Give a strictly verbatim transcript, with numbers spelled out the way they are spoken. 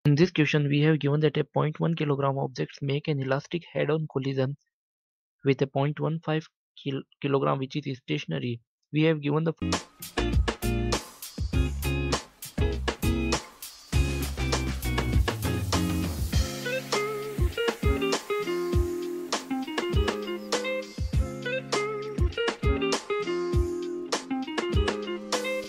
In this question, we have given that a zero point one kilogram objects make an elastic head-on collision with a zero point one five kil kilogram which is stationary. We have given the